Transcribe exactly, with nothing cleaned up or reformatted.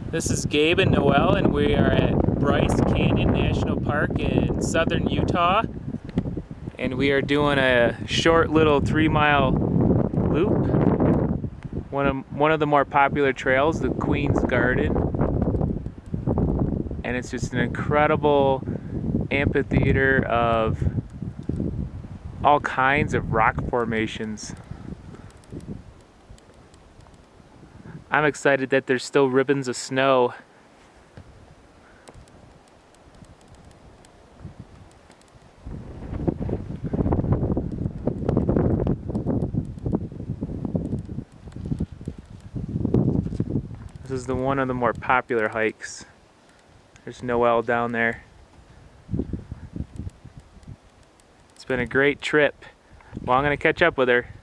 This is Gabe and Noel, and we are at Bryce Canyon National Park in southern Utah. And we are doing a short little three mile loop. One of, one of the more popular trails, the Queen's Garden. And it's just an incredible amphitheater of all kinds of rock formations. I'm excited that there's still ribbons of snow. This is the one of the more popular hikes. There's Noelle down there. It's been a great trip. Well, I'm gonna catch up with her.